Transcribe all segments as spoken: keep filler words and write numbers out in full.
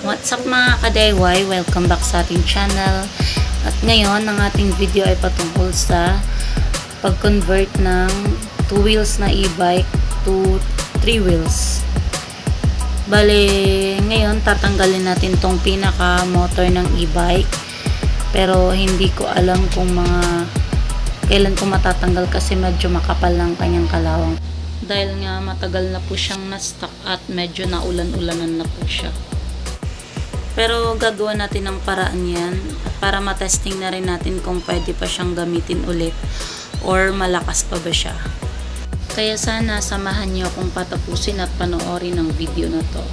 What's up mga ka-D I Y? Welcome back sa ating channel. At ngayon, ang ating video ay patungkol sa pag-convert ng two wheels na e-bike to three wheels. Bale, ngayon tatanggalin natin tong pinaka-motor ng e-bike. Pero hindi ko alam kung mga kailan ko matatanggal kasi medyo makapal ng kanyang kalawang. Dahil nga matagal na po siyang na-stuck at medyo naulan-ulanan na po siya. Pero gagawa natin ng paraan yan para matesting na rin natin kung pwede pa siyang gamitin ulit or malakas pa ba siya. Kaya sana samahan niyo akong patapusin at panoorin ang video na to.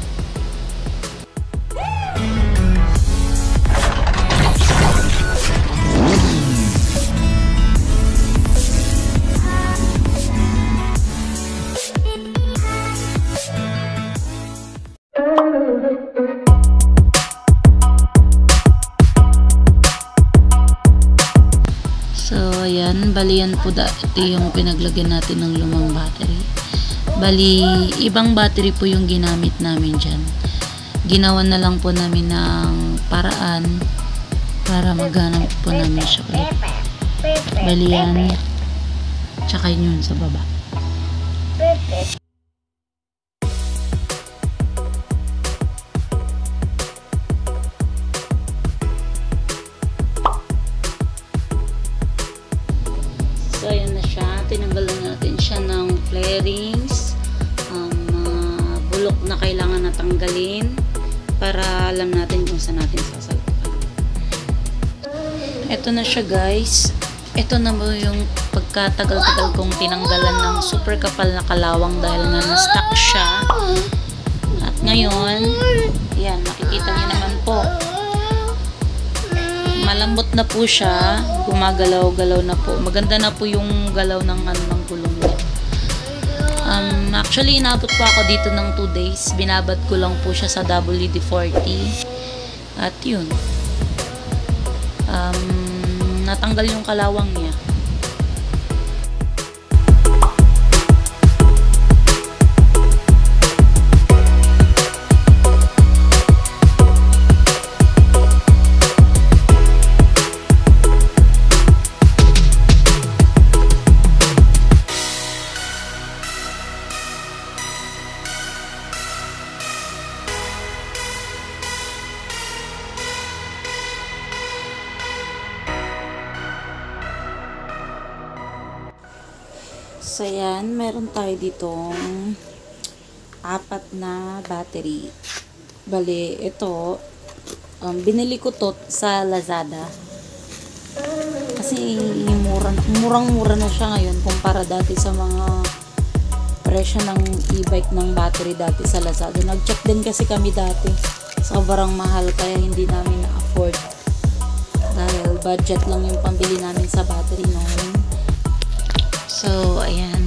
So, ayan. Bali yan po dati yung pinaglagyan natin ng lumang battery. Bali, ibang battery po yung ginamit namin dyan. Ginawan na lang po namin ng paraan para maghanap po namin siya ulit. Bali yan. Tsaka yun sa baba. So, ayan na siya. Tinanggalan natin siya ng flarings, um, uh, bulok na kailangan natanggalin para alam natin kung saan natin sasalpukan. Ito na siya, guys. Ito na mo yung pagkatagal-tagal kong tinanggalan ng super kapal na kalawang dahil nga na-stuck siya. At ngayon, yan, nakikita niyo naman po. Malambot na po siya, gumagalaw-galaw na po. Maganda na po yung galaw ng ano ng gulong niya. Um, actually, inabot po ako dito ng two days. Binabad ko lang po siya sa W D forty. At yun. Um, natanggal yung kalawang niya. So, yan. Meron tayo ditong apat na battery. Bali, ito, um, binili ko to sa LAZADA. Kasi, murang-mura na siya ngayon kumpara dati sa mga presyo ng e-bike ng battery dati sa LAZADA. Nag-check din kasi kami dati. Sobrang mahal kaya hindi namin na-afford. Dahil budget lang yung pambili namin sa battery noon. So, ayan.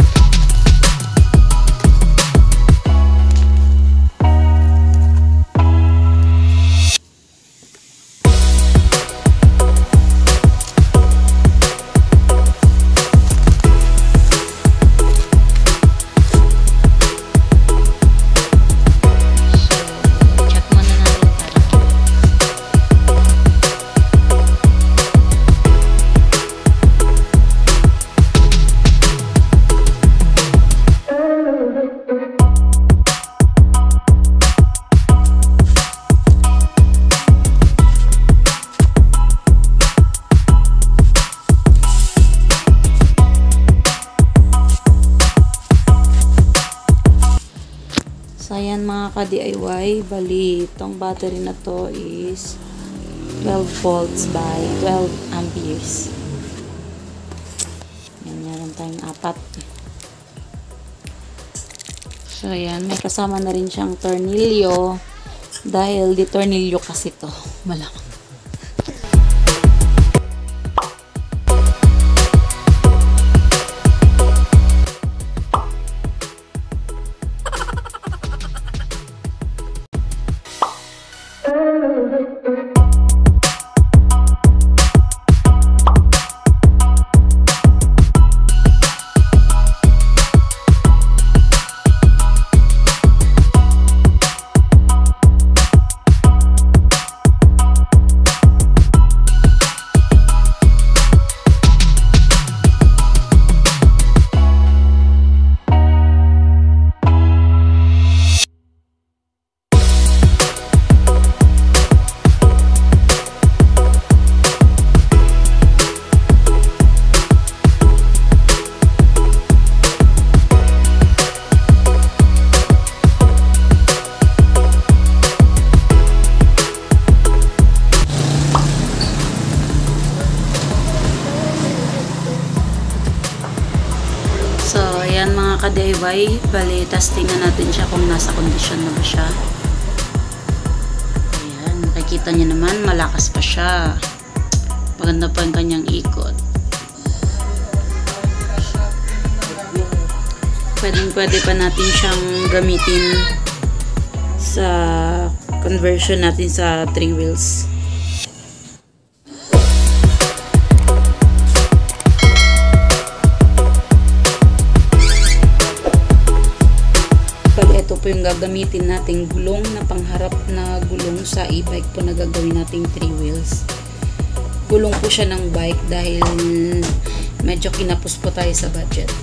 So, ayan mga ka-D I Y, bali, itong battery na to is twelve volts by twelve amperes. Yan, meron tayong apat. So, ayan, may kasama na rin siyang tornilyo dahil di tornilyo kasi to, malamang. ka-D I Y. Bali, testing na natin siya kung nasa kondisyon na ba siya. Ayan, makikita niyo naman, malakas pa siya. Maganda pa yung kanyang ikot. Pwedeng pwede pa natin siyang gamitin sa conversion natin sa three wheels. Bali, ito po yung gagamitin nating gulong na pangharap na gulong sa e-bike po na gagawin nating three wheels. Gulong po siya ng bike dahil medyo kinapos po tayo sa budget.